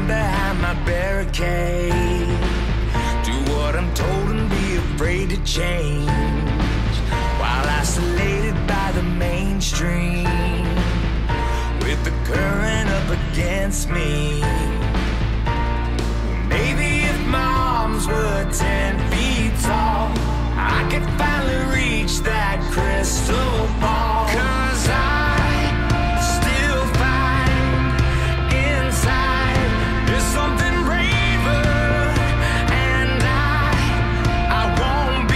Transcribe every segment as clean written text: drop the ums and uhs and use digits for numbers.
behind my barricade. Do what I'm told and be afraid to change, while isolated by the mainstream, with the current up against me. Maybe if my arms were 10 feet tall, I could finally reach that crystal ball. 'Cause I still find inside there's something braver, and I won't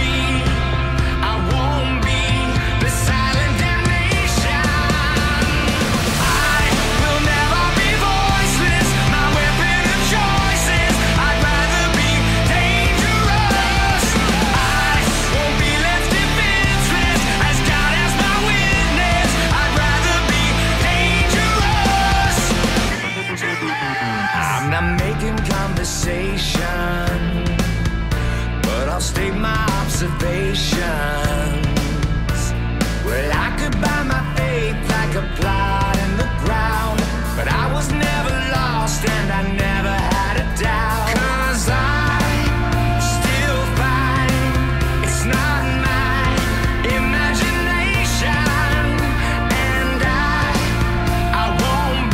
be the silent damnation. I will never be voiceless, my weapon of choices. I'd rather be dangerous. I won't be left defenseless, as God as my witness. I'd rather be dangerous. I'm not making conversation, but I'll state my observations. Well, I could buy my faith like a plot in the ground, but I was never lost and I never had a doubt. 'Cause I still find it's not my imagination, and I won't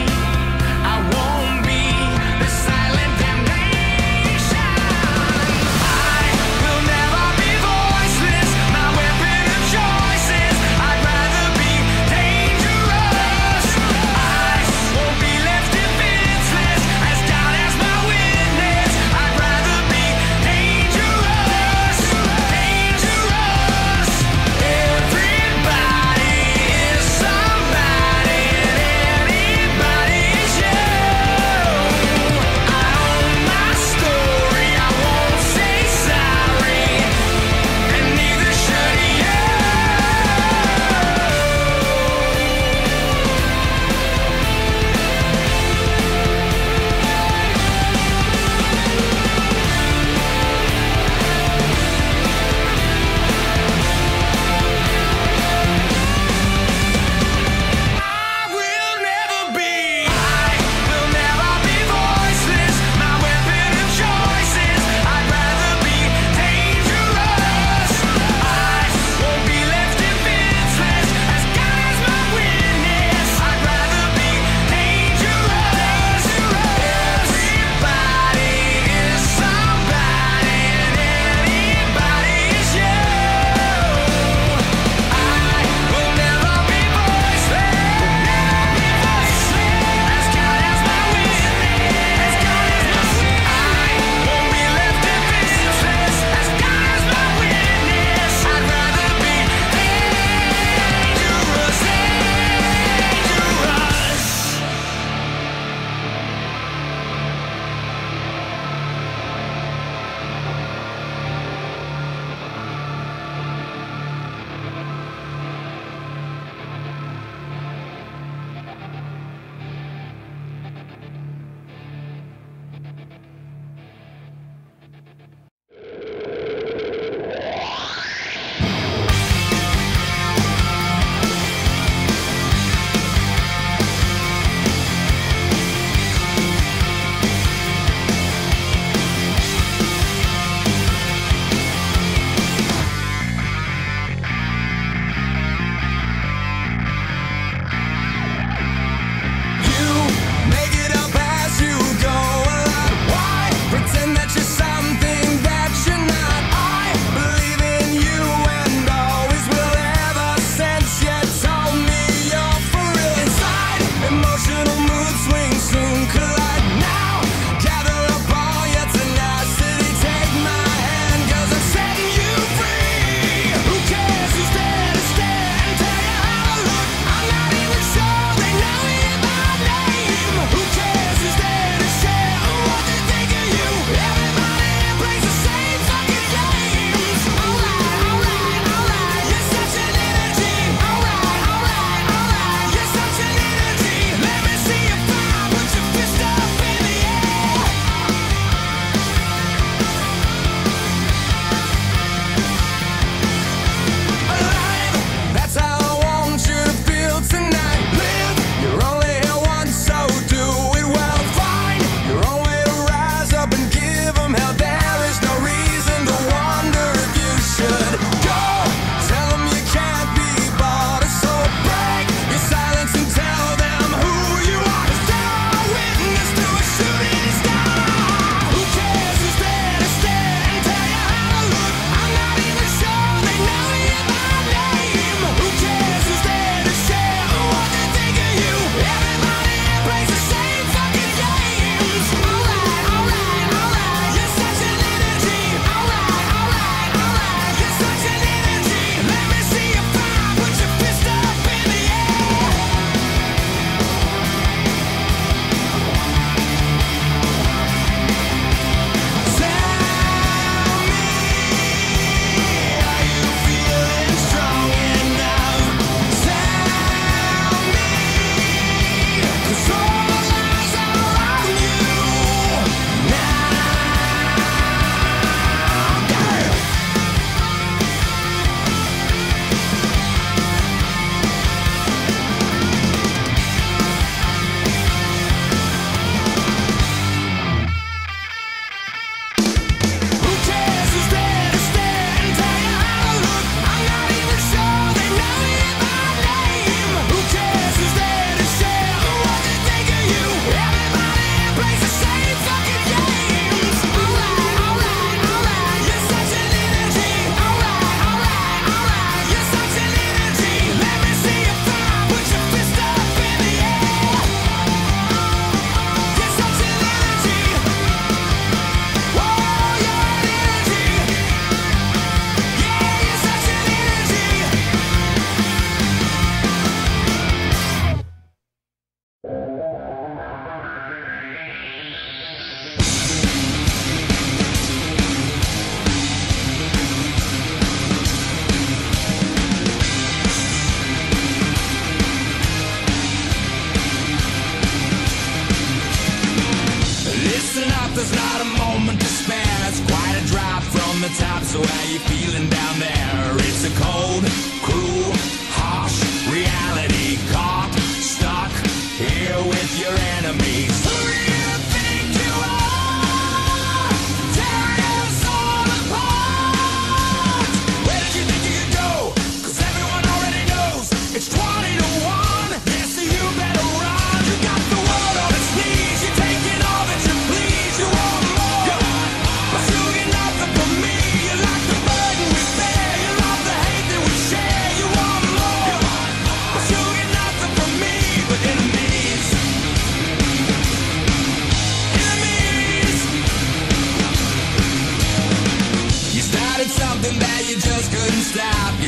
be the silent damnation. I will never be voiceless, my weapon of choices. I'd rather be dangerous. I won't be left defenseless, as there's not a moment to spare. It's quite a drop from the top, so how you feeling down there? It's a cold, cruel, harsh reality. Caught, stuck here with your enemies. Who do you think you are? Tearing us all apart. Where did you think you could go? 'Cause everyone already knows it's 20 to 1. Yeah, so you better run. You got the world on its knees. You're taking all that you please. You want more, but you get nothing from me. You like the burden we bear. You love the hate that we share. You want more, but you get nothing from me. But enemies, enemies. You started something that you just couldn't stop.